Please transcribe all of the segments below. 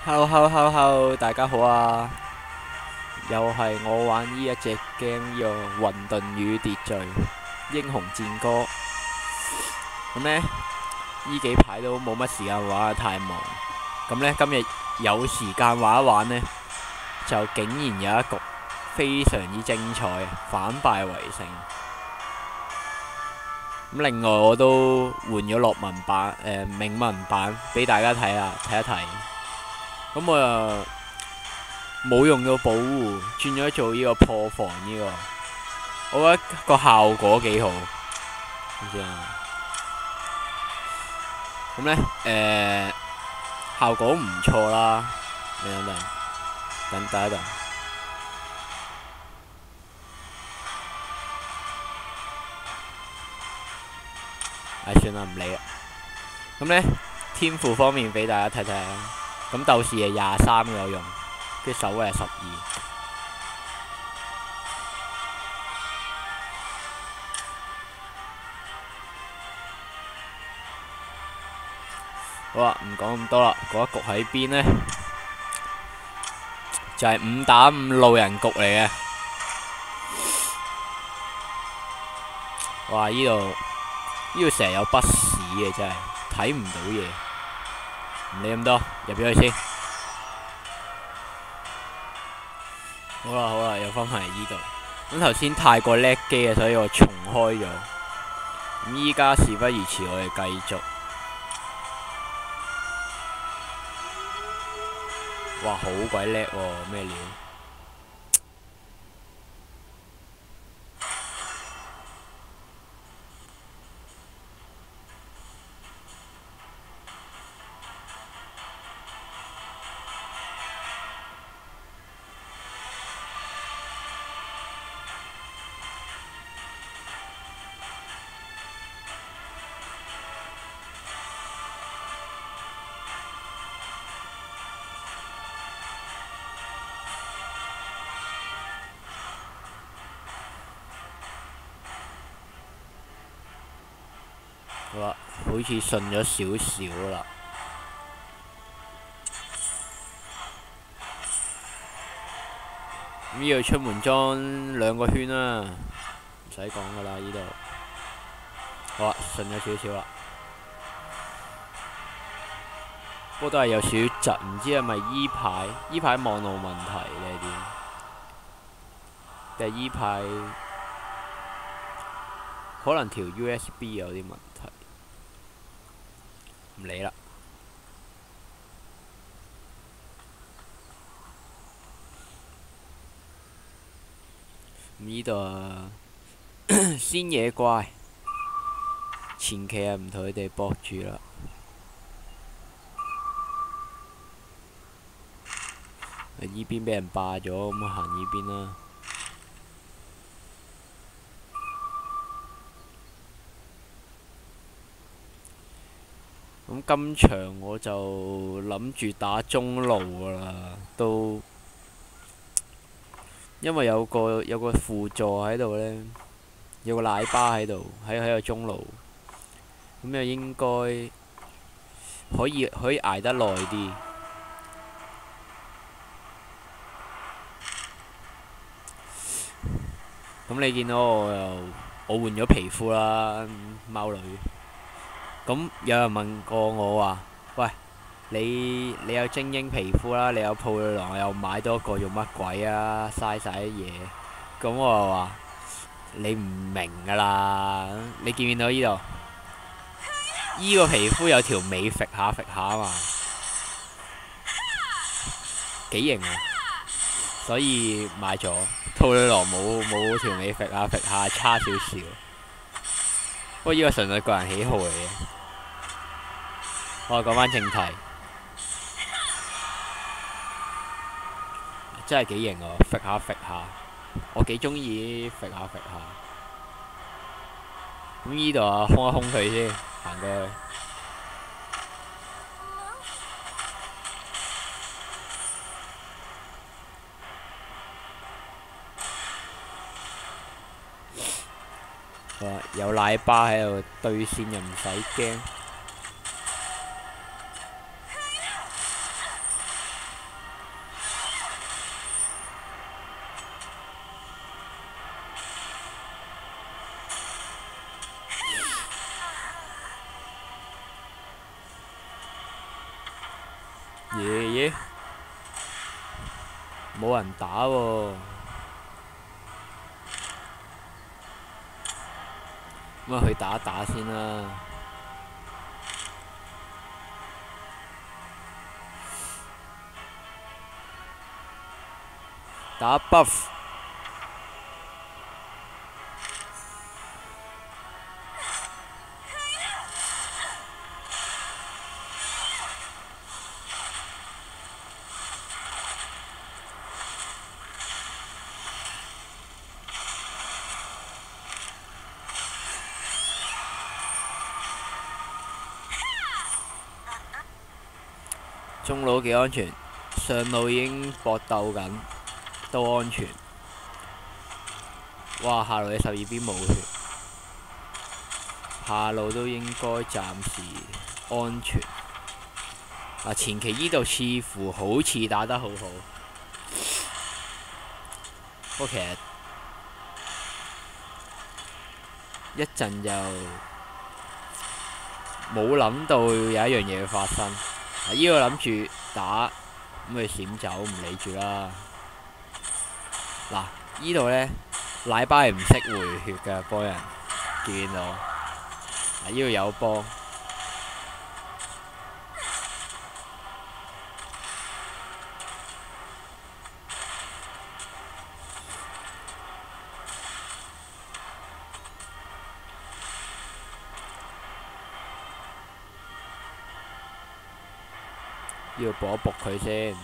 Hello Hello Hello Hello，大家好啊！又係我玩呢一隻 game 呢個混沌與秩序英雄戰歌。咁呢，呢幾排都冇乜時間玩，太忙。咁呢，今日有時間玩一玩呢，就竟然有一局非常之精彩，反敗為勝。咁另外我都換咗落文版明文版俾大家睇一睇。咁我又冇用到保護，轉咗做呢個破防呢個，我覺得個效果幾好，知唔知啊？咁呢，效果唔錯啦。等一等，算啦，唔理啦。咁呢，天賦方面俾大家睇睇啦。咁鬥士係23有用，跟住守衛係12。好啦，唔講咁多啦。嗰一局喺邊呢？就係5打5路人局嚟嘅。哇！呢度成日有筆屎嘅，真係睇唔到嘢。唔理咁多，入咗去先。好啦，又翻返嚟呢度。咁頭先太過叻機啊，所以我重開咗。咁依家事不宜遲，我哋繼續。哇，好鬼叻喎！咩料？好啦，好似順咗少少啦。咁呢度出門裝2個圈啦，唔使講噶啦，呢度。好啦，順咗少少啦。不過都係有少少窒，唔知係咪依排網絡問題定係點？定係依排可能條 USB 有啲問題，唔理啦。咁呢度啊，鮮野怪，前期啊唔同佢哋搏住啦。依邊俾人霸咗，咁行依邊啦。咁今場我就諗住打中路噶啦，都因為有個輔助喺度呢，有個奶巴喺度，喺個中路，咁就應該可以捱得耐啲。咁你見到我換咗皮膚啦，貓女。咁有人問過我話：喂，你有精英皮膚啦，你有鋪女郎，又買多個做乜鬼啊？嘥晒啲嘢。咁我話：你唔明㗎啦，你見唔見到呢度？依個皮膚有條尾揈下啊嘛，幾型啊！所以買咗。兔女郎冇條尾揈下，差少少。不過依個純粹個人喜好嚟嘅。我講返正題，真係幾型喎！揈下，我幾中意揈下。咁依度啊，空一空佢先，行過去。有奶巴喺度對線又唔使驚。 耶耶，冇人打喎，咁啊去打一打先啦。打 buff。中路幾安全，上路已經搏鬥緊，都安全。哇！下路嘅12邊冇血，下路都應該暫時安全。啊，前期呢度似乎好似打得好好，不過其實一陣又冇諗到有一樣嘢會發生。呢個諗住打，咁佢閃走唔理住啦。嗱，呢度呢，奶巴係唔識回血㗎，幫人見到。呢度有幫。要搏一搏佢先。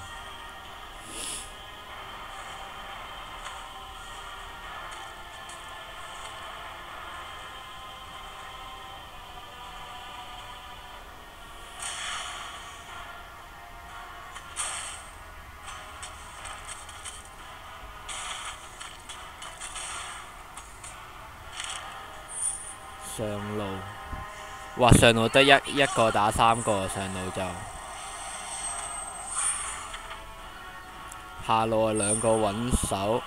上路，哇！上路得一個打3個，上路就。下路係2個穩手，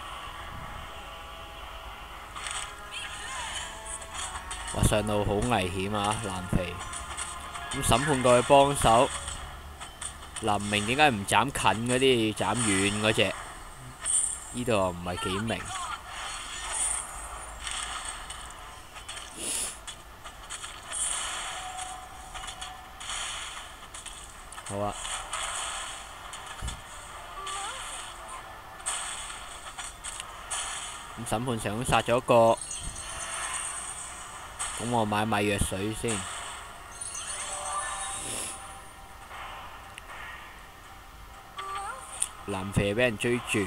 哇！上路好危險啊，藍肥。咁審判過去幫手，嗱，唔明點解唔斬近嗰啲，要斬遠嗰隻？呢度唔係幾明。好啊。咁審判成功殺咗個，咁我買米藥水先。藍肥俾人追住，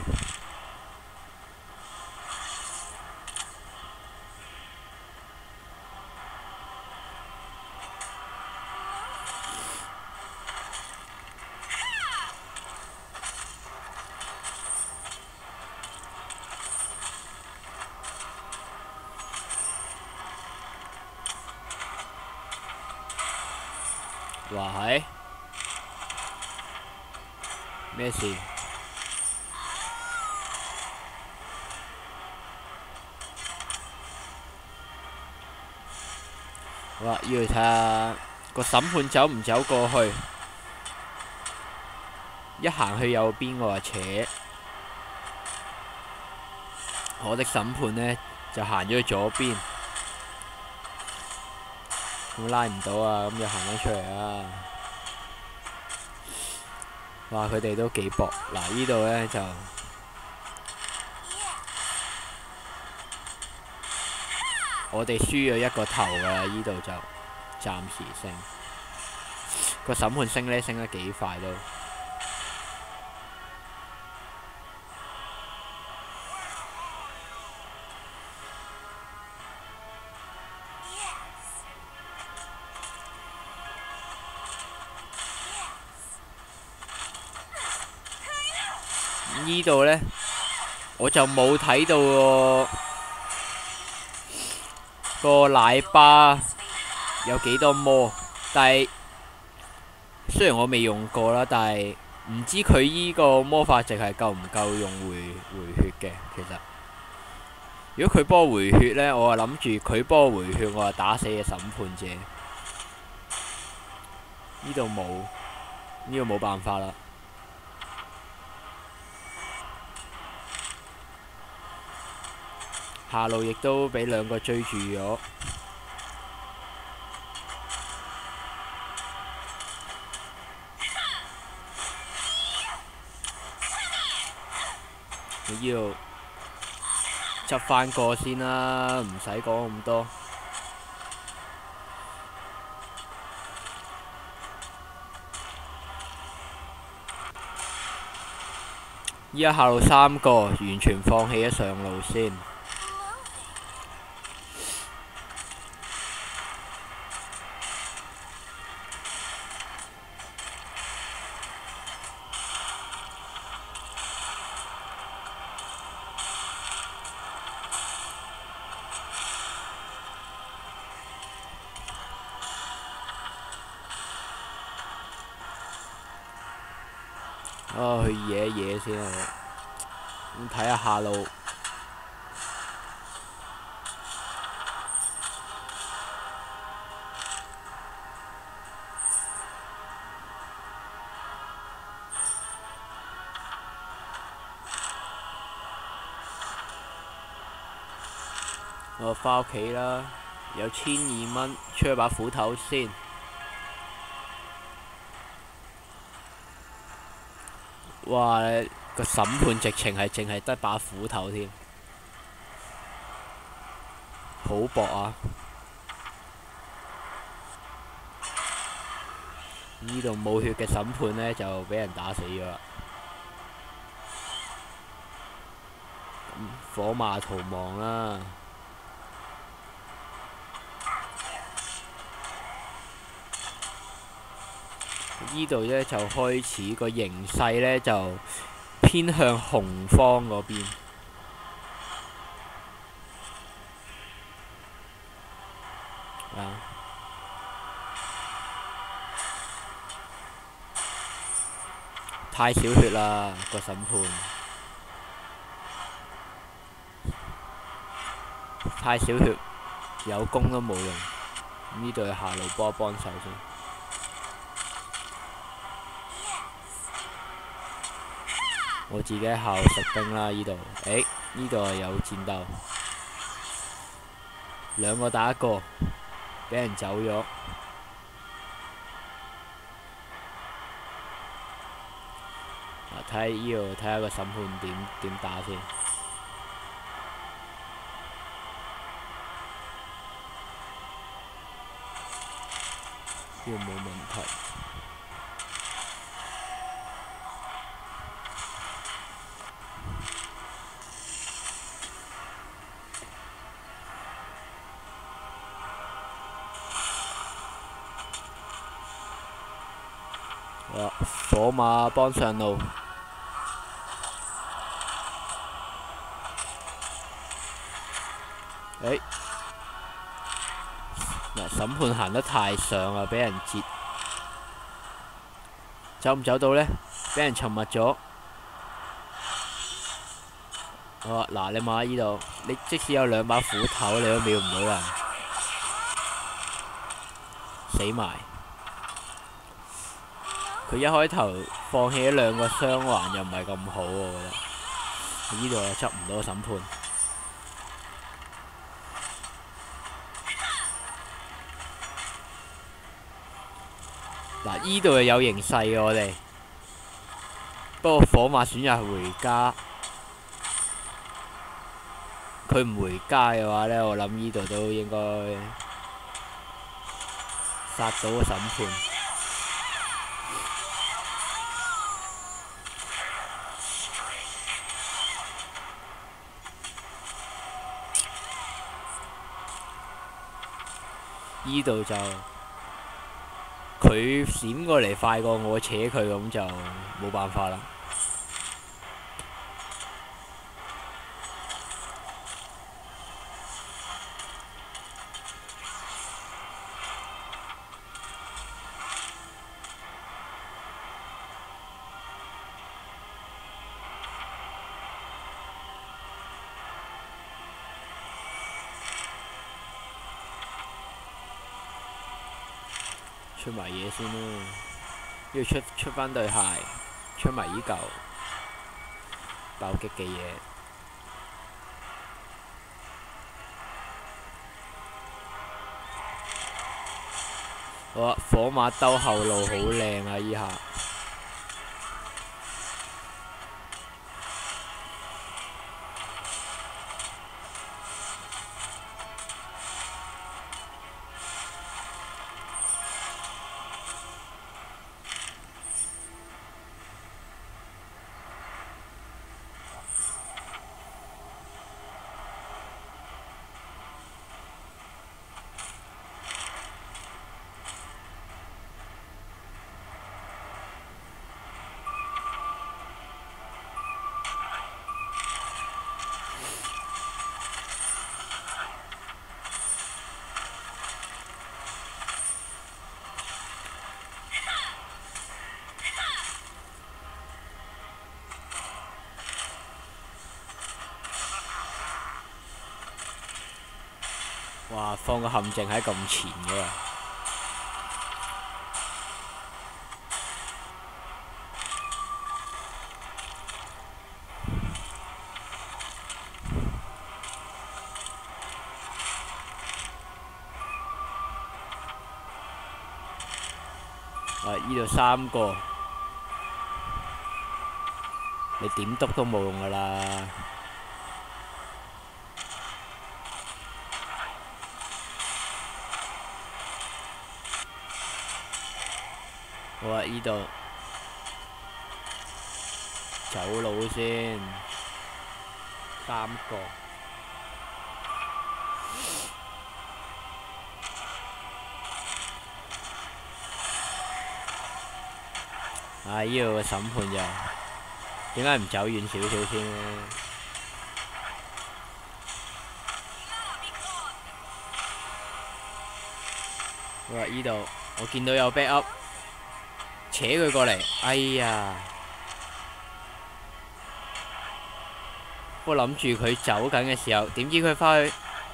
哇係咩事？好啦，要睇下個審判走唔走過去。一行去右邊我話扯，我的審判呢就行咗去左邊，咁拉唔到啊，咁就行翻出嚟啦。哇！佢哋都幾搏，嗱呢度呢就我哋輸咗一個頭㗎啦，呢度就暫時升。個審判升呢升得幾快都。呢度呢，我就冇睇到個奶巴有幾多魔，但係雖然我未用過啦，但係唔知佢依個魔法值係夠唔夠用回血嘅。其實，如果佢幫我回血呢，我係諗住佢幫我回血，我係打死嘅審判者。呢度冇，呢個冇辦法啦。 下路亦都俾兩個追住咗。你呢度執翻個先啦，唔使講咁多。依家下路3個，完全放棄咗上路先。去野嘢先啊！咁睇下下路。我返屋企啦，有1200蚊，出去把斧頭先。哇！個審判直情係淨係得把斧頭添，好薄啊！呢度冇血嘅審判呢，就俾人打死咗啦。火馬逃亡啦！呢度呢，就開始個形勢呢，就偏向紅方嗰邊。太少血啦，個審判。太少血，有攻都冇用。呢度下路幫手先。我自己校實兵啦，呢度。呢度有戰鬥，兩個打一個，俾人走咗。睇下呢度，睇下個審判點打先。呢度冇問題。火馬幫上路。審判行得太上啦，俾人截。走唔走到呢？俾人沉默咗。嗱，你望下呢度，你即使有兩把斧頭，你都秒唔到人，死埋。佢一開頭放棄咗兩個雙環，又唔係咁好，我覺得。呢度又執唔到審判。嗱，呢度又有形勢嘅我哋，不過火馬選擇回家。佢唔回家嘅話呢，我諗呢度都應該殺到個審判。呢度就佢閃過嚟快過我扯佢，咁就冇辦法啦。出埋嘢先啦，要出翻對鞋，出埋依嚿爆擊嘅嘢。 哇！火馬兜後路好靚啊！依下哇！放個陷阱喺咁前嘅。依度3個，你點篤都冇用噶啦。好啊，依度走佬先，3個。依度個審判就點解唔走遠少少先呢？好啊，依度我見到有 back up， 扯佢過嚟，哎呀！我諗住佢走緊嘅時候，點知佢返去，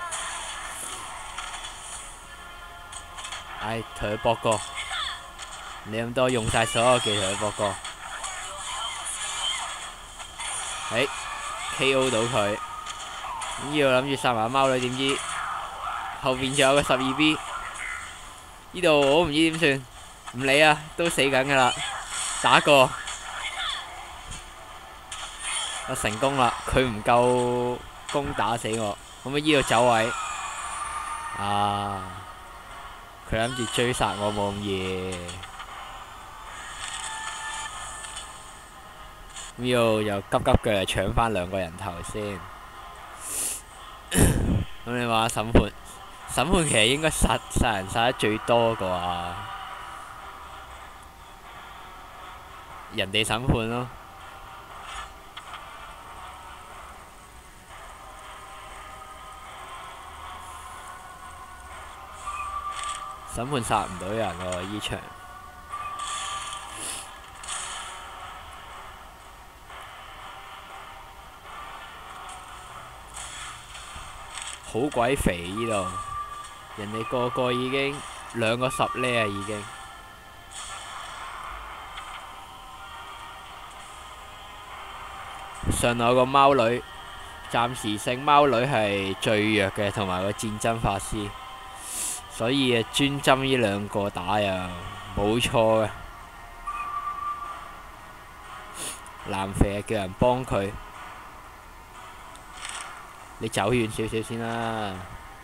同佢搏過。你咁多用晒所有技同佢搏過，KO 到佢。呢度諗住殺埋貓女，點知後邊仲有個12B。呢度我唔知點算，唔理啊，都死緊噶啦，打過。我成功啦，佢唔夠攻打死我，咁啊依度走位。佢諗住追殺我冇咁嘢。呢度又急急腳嚟搶翻2個人頭先。咁你話審判其實應該殺人殺得最多啩？人哋審判咯。審判殺唔到人喎，依場。好鬼肥呢度，人哋個個已經2個10呢啊，已經。上來有個貓女，暫時性貓女係最弱嘅，同埋個戰爭法師，所以專針呢2個打又冇錯嘅。藍肥叫人幫佢。你走遠少少先啦。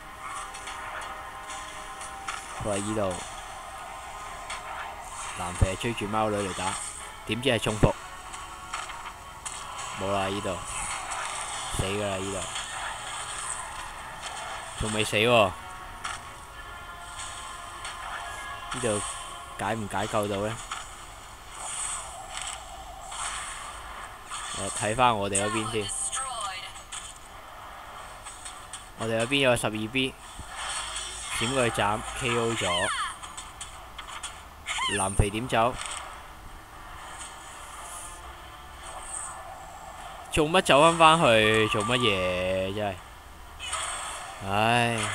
佢話依度藍肥追住貓女嚟打，點知係中伏，冇啦依度，死㗎啦依度，仲未死喎。呢度解唔解救到呢？我睇翻我哋嗰邊先。我哋嗰邊有個12B， 點佢斬 KO 咗。藍肥點走？做乜走返去？做乜嘢？真係，唉！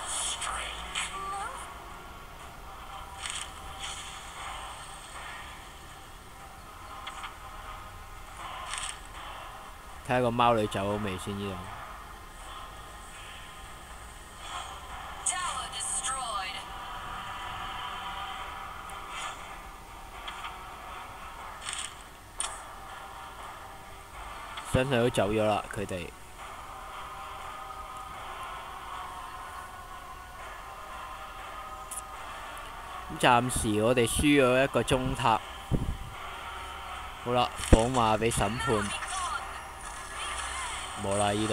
睇下個貓女走咗未先呢度。 相信都走咗啦，佢哋。咁暫時我哋輸咗一個中塔。好啦，寶馬俾審判，冇啦呢度。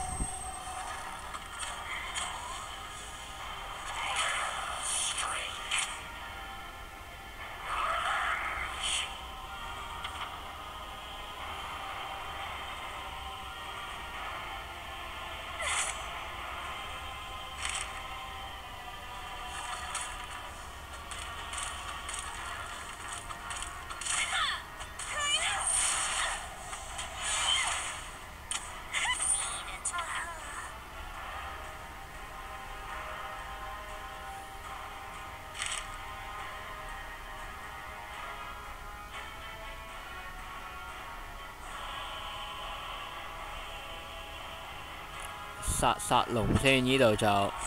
殺龍先，呢度就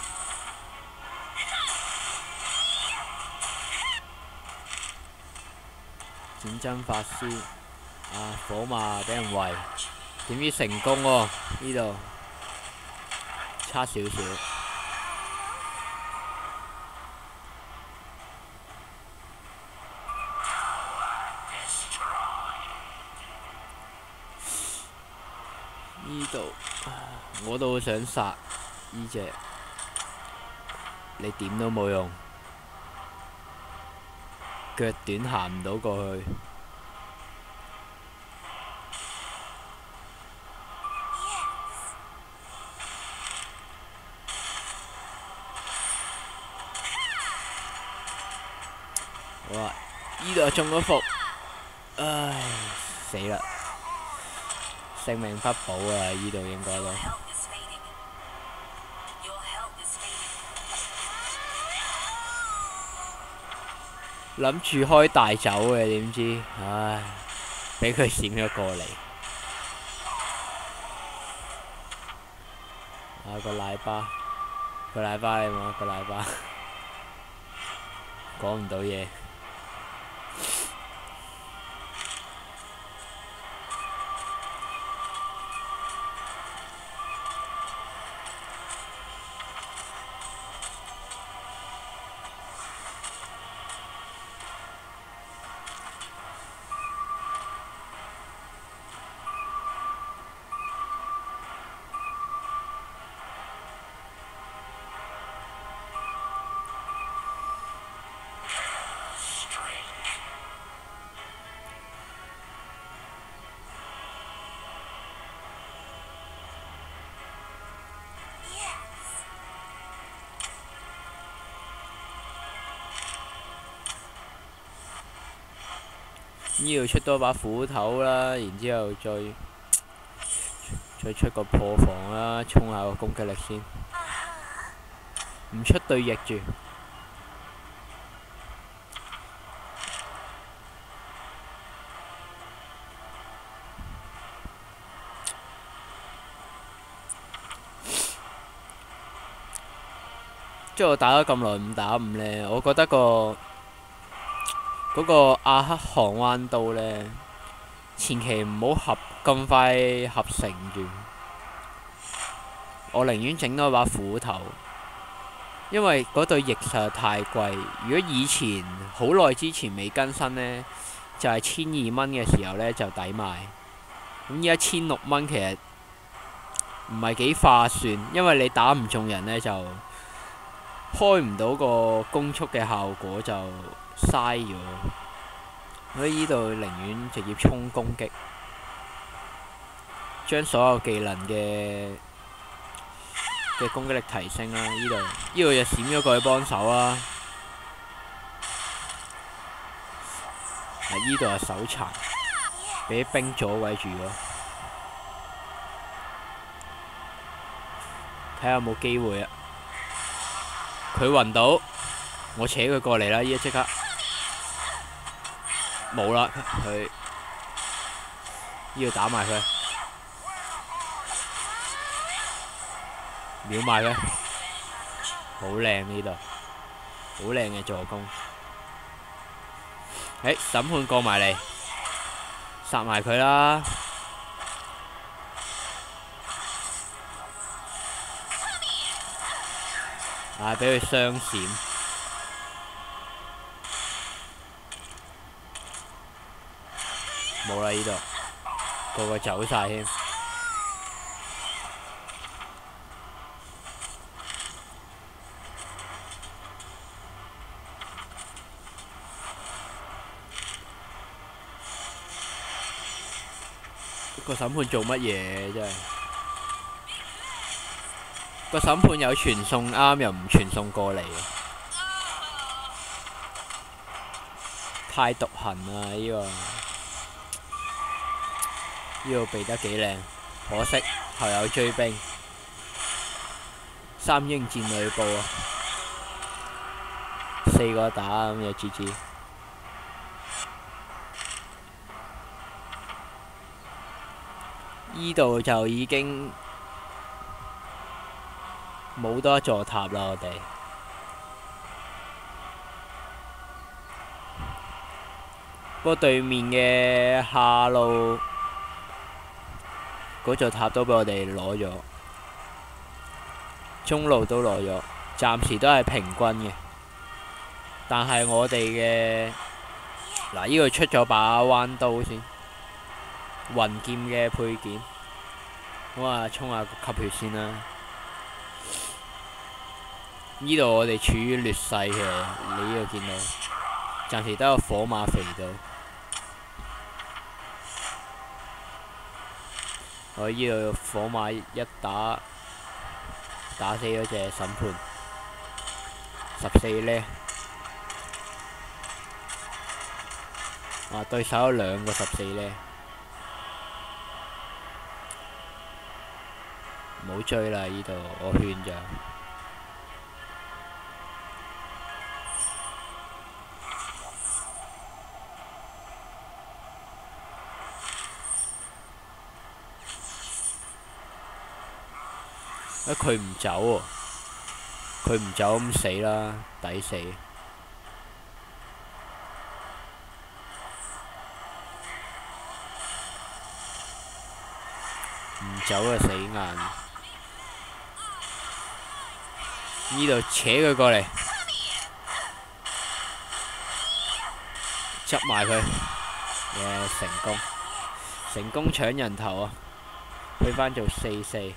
戰爭法師啊，火馬俾人圍，點知成功喎？呢度差少少。呢度我都好想殺呢隻，你點都冇用，腳短行唔到過去。好啦，呢度中咗伏，唉，死啦！性命不保啊！呢度應該都諗住開大走嘅，點知唉，俾佢閃咗過嚟。啊個喇叭，個喇叭你冇個喇叭，講唔到嘢。呢度出多把斧頭啦，然之後再出個破防啦，衝下個攻擊力先，唔出對翼住。即係我打咗咁耐5打5呢，我覺得嗰個阿克航彎刀呢，前期唔好咁快合成住，我寧願整多把斧頭，因為嗰對翼實在太貴。如果以前好耐之前未更新呢，就係1200蚊嘅時候呢，就抵買。咁依家1600蚊其實唔係幾划算，因為你打唔中人呢，就開唔到個攻速嘅效果，就嘥咗。所以呢度寧願直接衝攻擊，將所有技能嘅攻擊力提升啦。呢度就閃咗過去幫手啦。呢度係手殘，俾兵阻圍住咗。睇下有冇機會啊！佢暈到，我扯佢過嚟啦！依家即刻冇啦，佢呢度打埋佢，秒埋佢，好靚呢度，好靚嘅助攻。審判過埋嚟，殺埋佢啦！ 啊！俾佢雙閃，冇啦呢度，個個走晒添。個審判做乜嘢真係？個審判有傳送啱，又唔傳送過嚟，太獨行啦！呢個避得幾靚，可惜後有追兵，三英戰呂布啊，4個打咁就 GG。依度就已經冇多一座塔啦，我哋。不過對面嘅下路嗰座塔都俾我哋攞咗，中路都攞咗，暫時都係平均嘅。但係我哋嘅嗱，呢度出咗把彎刀先，雲劍嘅配件。咁啊，衝下個吸血先啦。呢度我哋處於劣勢嘅，你呢度見到，暫時得個火馬肥到。我呢度火馬一打死咗隻審判，14呢。對手有2個14呢。唔好追啦！呢度我勸咗。佢唔走喎，佢唔走咁死啦，抵死。唔走就死硬。呢度扯佢過嚟，執埋佢，成功搶人頭啊！去返做4-4，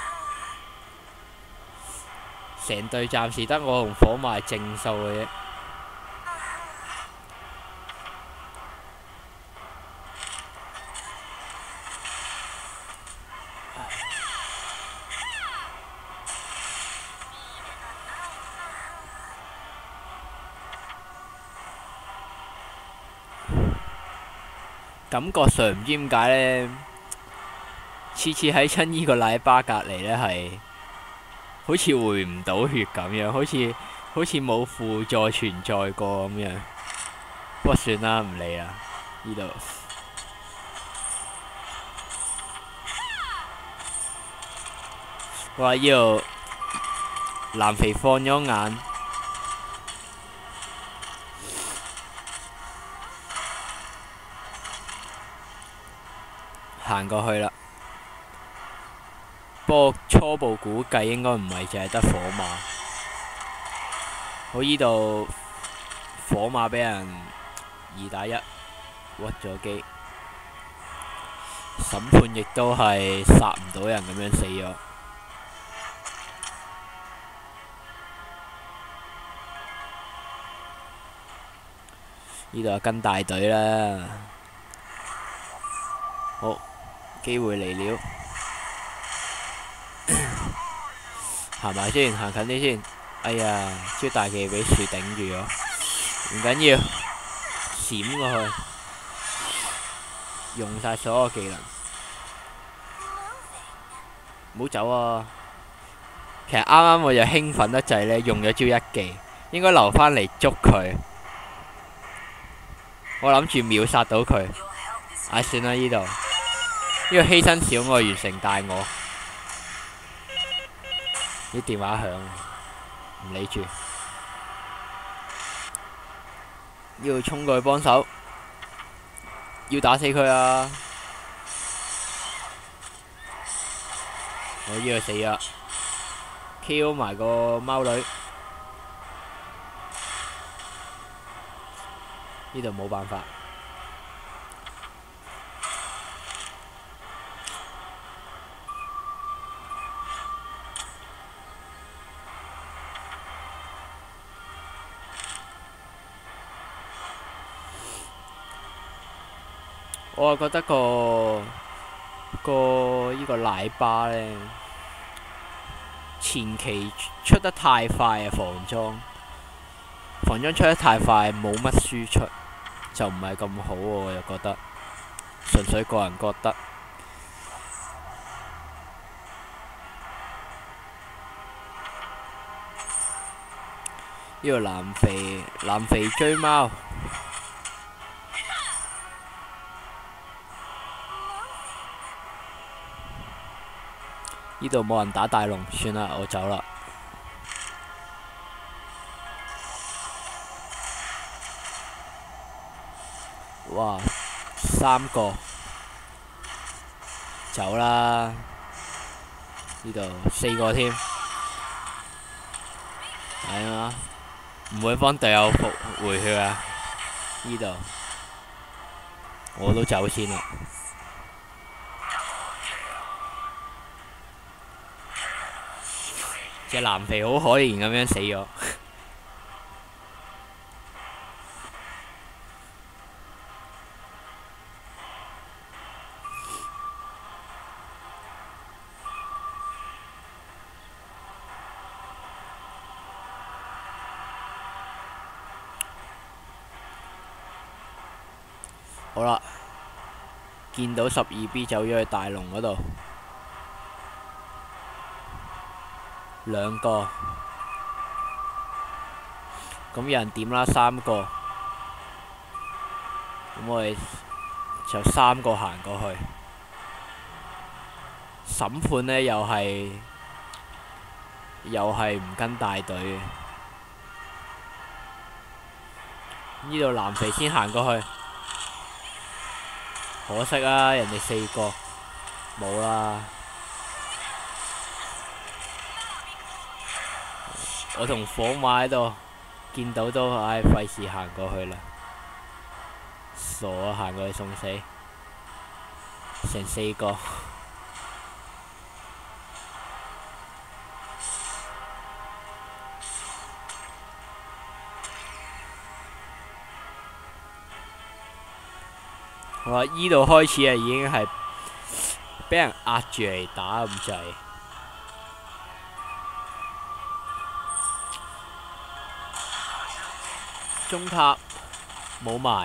成隊暫時得我同火馬係正數嘅啫。感覺上唔知點解呢，次次喺親呢個奶巴隔離呢，係好似回唔到血咁樣，好似冇輔助存在過咁樣。不過算啦，唔理啦，呢度。哇！呢度藍肥放咗眼。行過去啦，不過初步估計應該唔係淨係得火馬。好，呢度火馬俾人2打1屈咗機，審判亦都係殺唔到人咁樣死咗。呢度跟大隊啦，好。機會嚟了，行埋先，行近啲先。哎呀，招大技俾樹頂住咗，唔緊要，閃過去，用晒所有技能，唔好走啊！其實啱啱我就興奮得滯呢，用咗招一技，應該留返嚟捉佢。我諗住秒殺到佢，唉，算啦呢度。呢個犧牲小我完成大我，啲電話響，唔理住，要衝過去幫手，要打死佢啊！我呢個死啦 ，KO 埋個貓女。 呢度冇辦法。我覺得呢個奶巴呢，前期出得太快啊！防裝出得太快，冇乜輸出，就唔係咁好喎。我又覺得，純粹個人覺得。呢個藍肥追貓。呢度冇人打大龍，算啦，我走啦。哇，3個，走啦！呢度4個添，係啊，唔會幫隊友復回血啊！呢度我都走先啦。隻藍肥好可憐咁樣死咗。好啦，見到12B 走咗去大龍嗰度，2個，咁有人點啦3個，咁我哋就3個行過去。審判呢又係唔跟大隊嘅，呢度藍肥先行過去。可惜啊，人哋4個冇啦。我同火馬喺度，見到都唉費事行過去啦，傻啊！行過去送死，成4個。好啦，依度開始啊，已經係俾人壓住嚟打咁滯。中塔冇埋，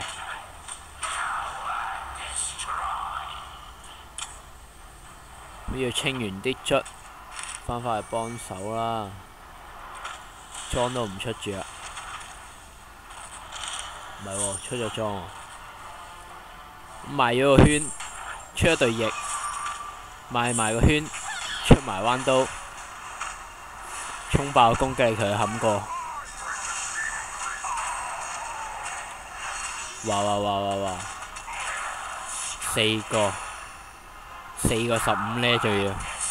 要清完啲卒，返去幫手啦。裝都唔出住啊，唔係喎，出咗裝喎。賣咗個圈，出一對翼，賣埋個圈，出埋彎刀，衝爆攻擊力佢冚過。哇！4個15呢，仲要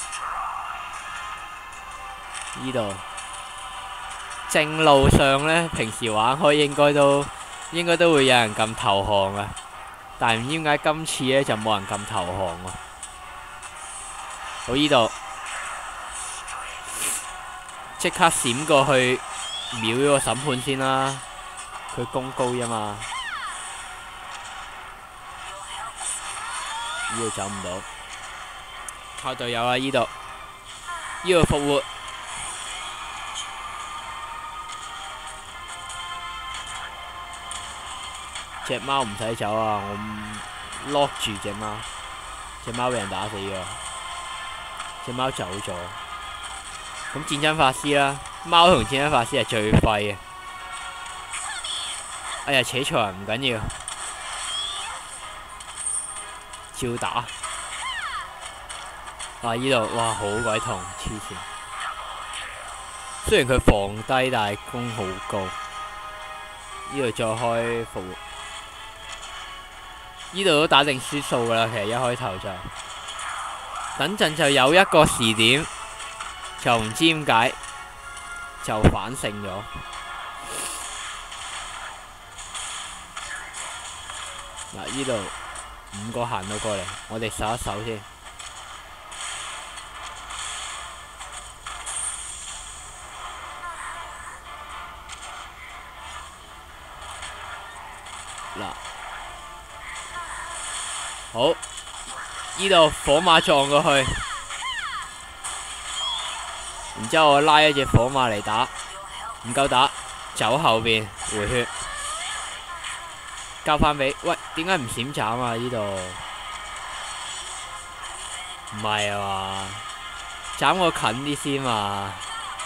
呢度正路上呢，平時玩開應該都會有人撳投降啊，但係唔知點解今次呢就冇人撳投降喎。好，呢度即刻閃過去秒咗個審判先啦，佢攻高啫嘛。呢度走唔到，靠隊友啊！呢度復活，隻貓唔使走啊！我lock住隻貓，隻貓俾人打死咗，隻貓走咗。咁戰爭法師啦，貓同戰爭法師係最廢嘅。哎呀，扯錯人唔緊要。照打，啊！依度哇，好鬼痛，黐線。雖然佢防低，但係攻好高。依度再開復活，依度都打定輸數噶啦。其實一開頭就，等陣就有一個時點，就唔知點解就反勝咗。 嗱，呢度5個行到過嚟，我哋守一守先。嗱，好，呢度火馬撞過去，然之後我拉一隻火馬嚟打，唔夠打，走後邊回血，交翻俾，喂，點解唔閃斬啊？呢度唔係啊嘛，斬我近啲先嘛，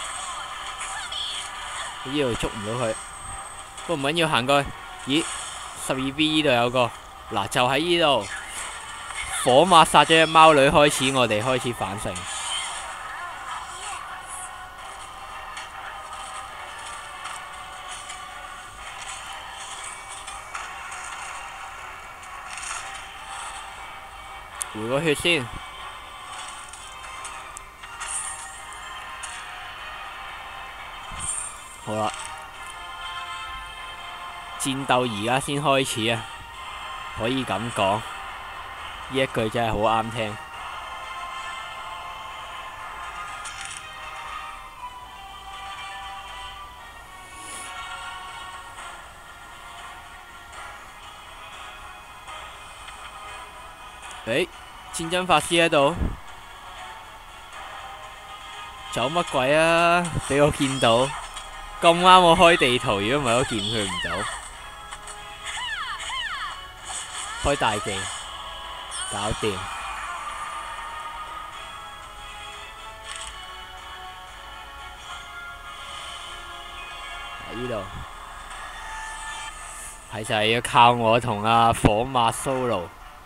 呢度捉唔到佢，不過唔緊要，行過去，咦？12B 呢度有個，嗱就喺呢度，火馬殺咗隻貓女開始，我哋開始反勝。回個血先，好啦，戰鬥而家先開始啊，可以咁講，呢一句真係好啱聽。誒，戰爭法師喺度，走乜鬼啊？俾我見到，咁啱我開地圖，如果唔係我見佢唔到。開大技，搞掂。喺呢度，係就係要靠我同阿火馬 solo。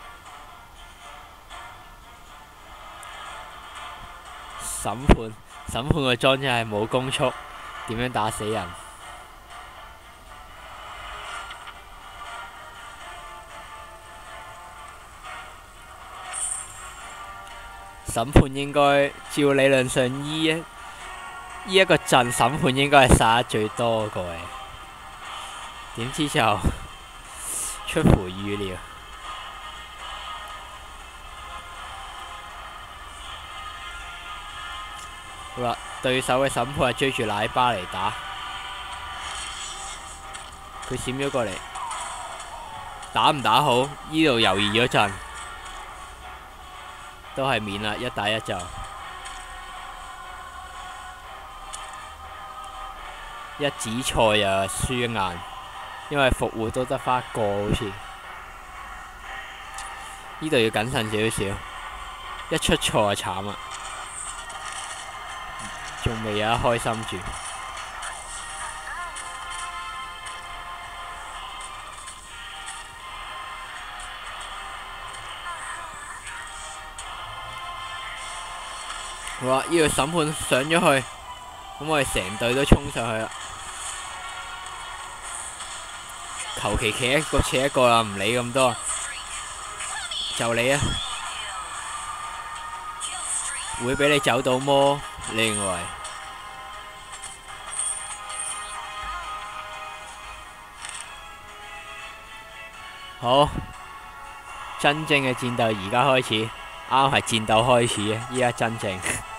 審判個裝真係冇攻速，點樣打死人？審判應該照理論上呢一個陣審判應該係殺得最多個嘅，點知就出乎預料。好啦，對手嘅審判係追住奶巴嚟打，佢閃咗過嚟，打唔打好？呢度猶豫咗陣，都係免啦，1打1就一指錯又輸硬，因為復活都得返1個好似，呢度要謹慎少少，一出錯就慘啦。仲未有得開心住，好啦，呢個審判上咗去，咁我哋成隊都衝上去啦，求其企一個扯一個啦，唔理咁多，就你啊，會俾你走到麼？你認為？好，真正嘅戰鬥而家開始，啱係戰鬥開始啊！依家真正，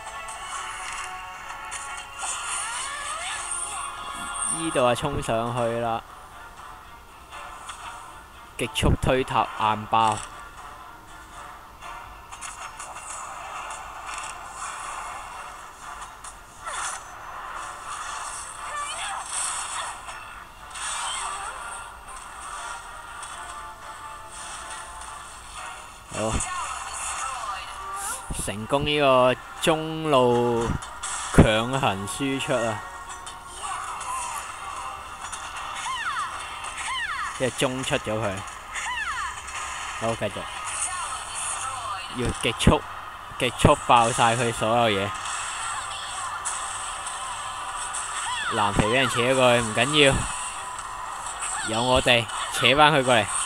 依度啊衝上去啦，極速推塔硬爆。好，成功呢個中路強行輸出啊！即係中出咗佢，好繼續，要極速爆晒佢所有嘢。藍皮俾人扯過去唔緊要，有我哋扯返佢過嚟。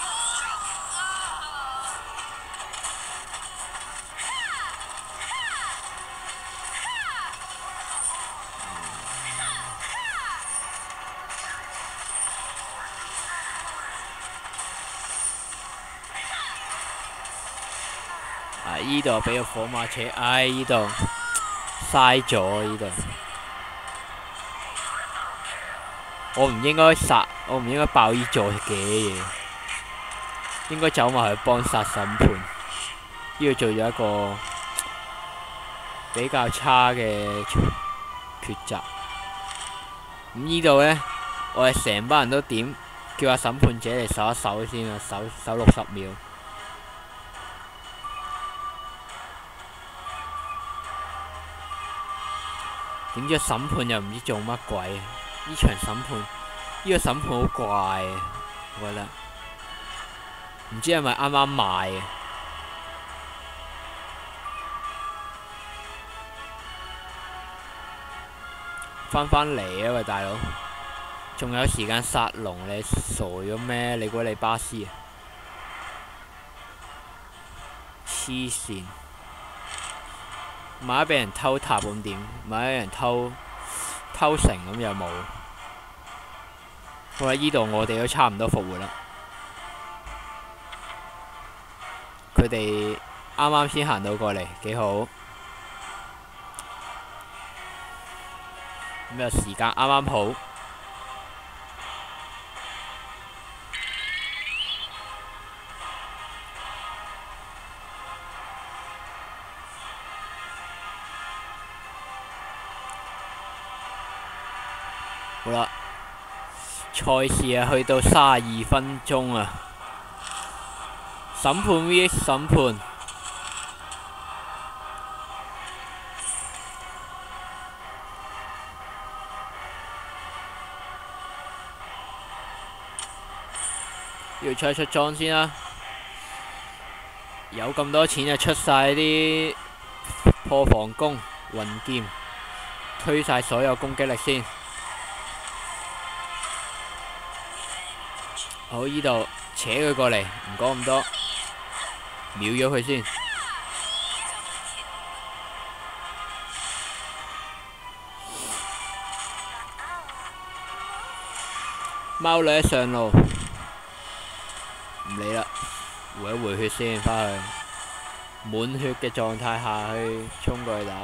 依度俾個火馬車，依度嘥咗依度。我唔應該殺，我唔應該爆依座嘅嘢，應該走埋去幫殺審判。呢度做咗一個比較差嘅抉擇。咁依度呢，我哋成班人都點叫阿審判者嚟守一守先啊，守60秒。點知審判又唔知做乜鬼？呢場審判，呢個審判好怪啊！我覺得唔知係咪啱啱買嘅。返嚟啊喂，大佬！仲有時間殺龍，你傻咗咩？你估你巴斯啊？黐線！萬一俾人偷塔咁點？萬一俾人偷成咁又冇。好啦，依度我哋都差唔多復活啦。佢哋啱啱先行到過嚟，幾好。咁啊，時間啱啱好。好啦，賽事啊去到32分鐘啊，審判 vs 審判，要出裝先啦，有咁多錢就出晒啲破防弓、雲劍，推晒所有攻擊力先。好，依度扯佢過嚟，唔講咁多，秒咗佢先。貓女上路，唔理啦，回一回血先，返去滿血嘅狀態下去衝過去打。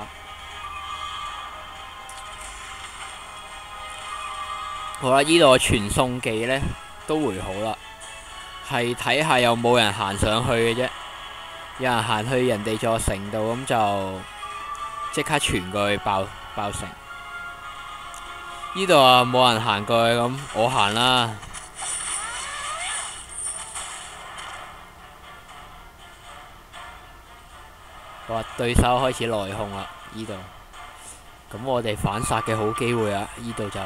好啦，依度嘅傳送技呢都回好啦，係睇下有冇人行上去嘅啫。有人行去人哋座城度，咁就即刻傳過去爆城。呢度啊冇人行過去，咁我行啦。哇！對手開始內控啦，呢度。咁我哋反殺嘅好機會啊！呢度就。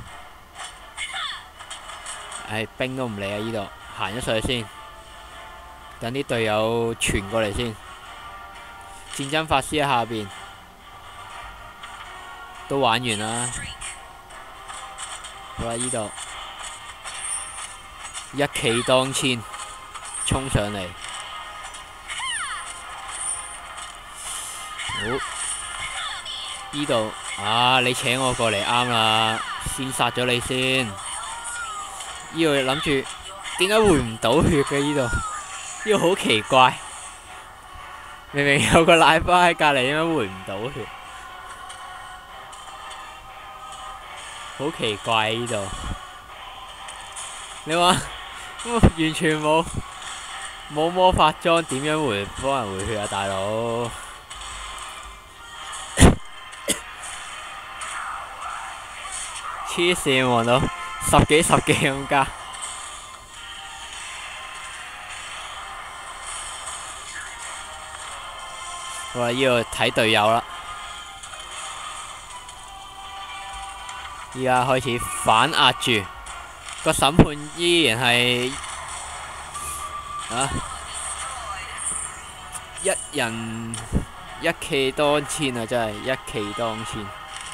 兵都唔理啊！依度行咗上去先，等啲隊友傳過嚟先。戰爭法師喺下邊，都玩完啦。好啦，依度一騎當千，衝上嚟。好，依度你請我過嚟啱啦，先殺咗你先。呢度諗住點解回唔到血嘅？呢度呢度好奇怪，明明有個奶巴喺隔離，點解回唔到血？好奇怪呢度。你話完全冇魔法裝，點樣幫人回血啊，大佬？黐線望到十幾咁加。好啦，呢度睇隊友啦。依家開始反壓住，個審判依然係一人一騎當千啊！真係一騎當千。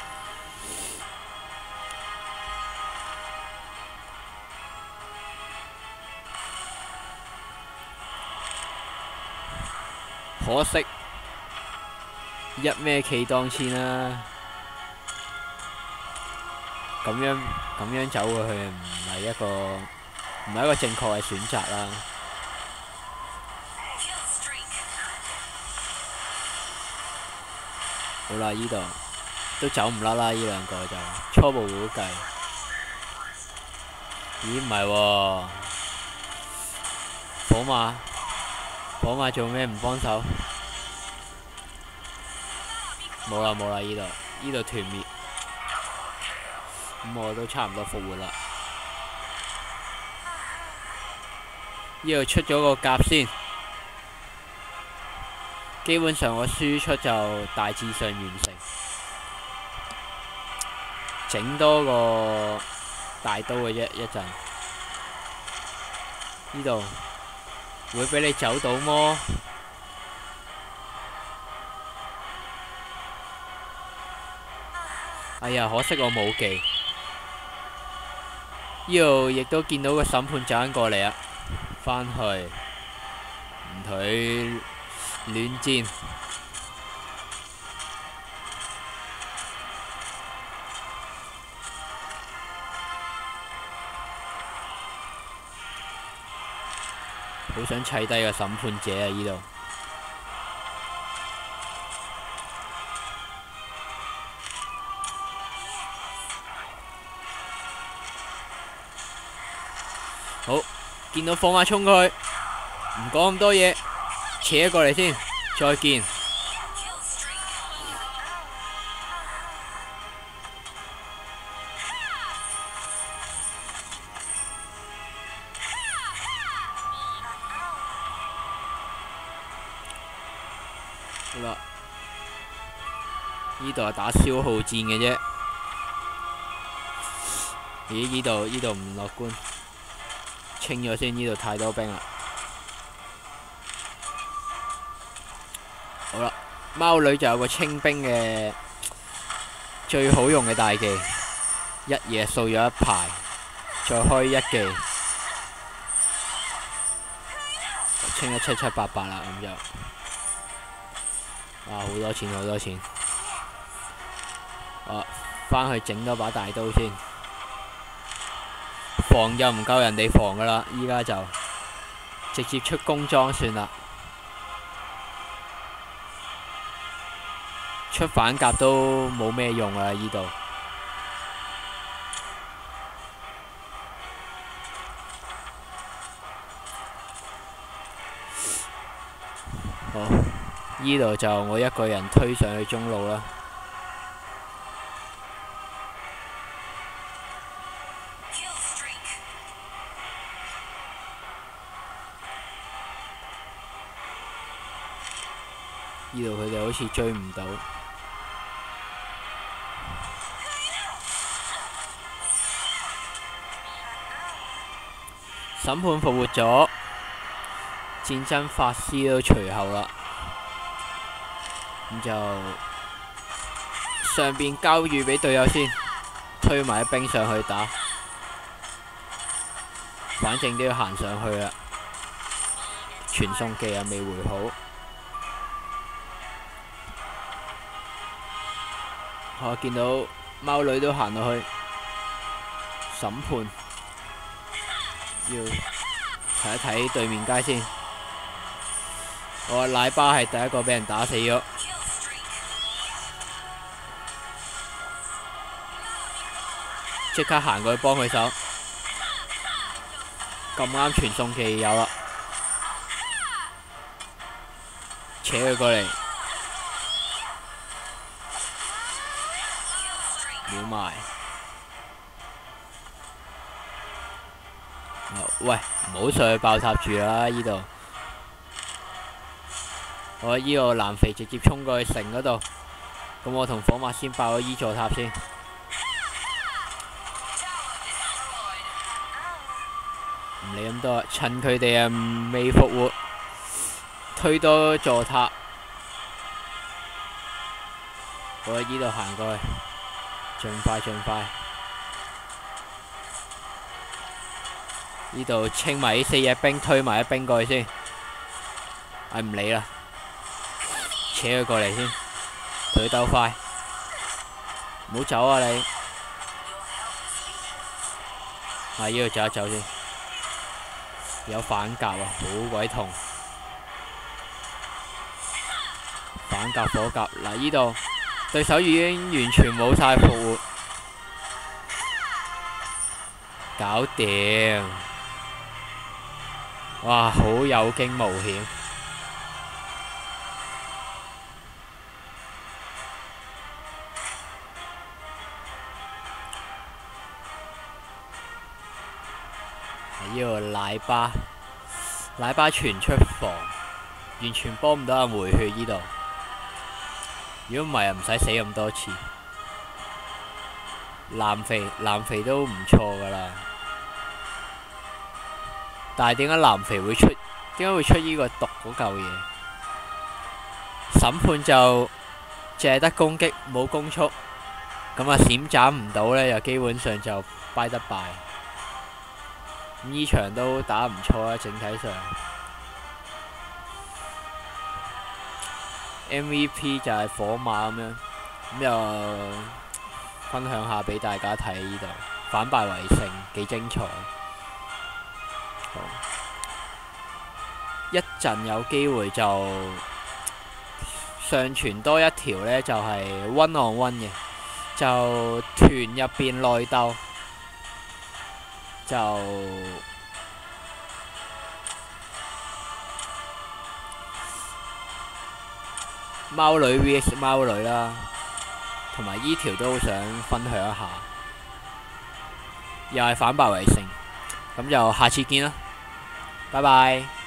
可惜一咩企當千啦，咁樣走過去唔係一個正確嘅選擇啦。 好啦，依度都走唔甩啦，依兩個就初步估計。咦，唔係喎，火馬做咩唔幫手？冇啦冇啦，依度團滅，咁我都差唔多復活啦。依度出咗個甲先，基本上我輸出就大致上完成。整多個大刀嘅啫，一陣。呢度會俾你走到麼？哎呀，可惜我冇技。呢度亦都見到個審判走緊過嚟啊！返去唔同佢亂戰。好想砌低個審判者啊！呢度好，見到火馬衝過去，唔講咁多嘢，扯過嚟先，再見。好啦，呢度係打消耗戰嘅啫。咦？呢度唔樂觀，清咗先。呢度太多兵啦。好啦，貓女就有個清兵嘅最好用嘅大技，一嘢掃咗一排，再開一技，清得七七八八啦，咁就。好多錢好多錢！返去整多把大刀先，防又唔夠人哋防噶啦，依家就直接出工裝算啦。出反甲都冇咩用啊！依度好。呢度就我一個人推上去中路啦。呢度佢哋好似追唔到。審判復活咗，戰爭法師都隨後啦。咁就上邊交預俾隊友先，推埋啲兵上去打，反正都要行上去啦。傳送技又未回好，我見到貓女都行落去審判，要睇一睇對面街先。我奶巴係第一個俾人打死咗。即刻行過去幫佢手，咁啱傳送技有啦，扯佢過嚟，秒埋。喂，唔好上去爆塔住啦！依度，我依個藍肥直接衝過去城嗰度，咁我同火馬先爆咗依座塔先。唔理咁多，趁佢哋未復活，推多座塔。我喺呢度行過去，盡快盡快。呢度清埋啲四隻兵，推埋啲兵過去先。唔理啦，扯佢過嚟先，同佢鬥快，唔好走啊你！呢度走一走先。有反甲啊，好鬼痛！反甲火甲嗱，呢度對手已經完全冇晒復活，搞掂！哇，好有驚無險。呢個奶巴傳出防，完全幫唔到阿梅血呢度。如果唔係啊，唔使死咁多次。藍肥都唔錯噶啦，但係點解藍肥會出？點解會出呢個毒嗰嚿嘢？審判就淨係得攻擊冇攻速，咁啊閃斬唔到呢，就基本上就敗得敗。咁呢場都打唔錯啦，整體上。MVP 就係火馬咁樣，咁又分享下俾大家睇呢度，反敗為勝幾精彩。好，一陣有機會就上傳多一條呢，就係 one on one 嘅，就團入邊內鬥，就貓女 vs 貓女啦，同埋依條都好想分享一下，又係反敗為勝，咁就下次見啦，拜拜。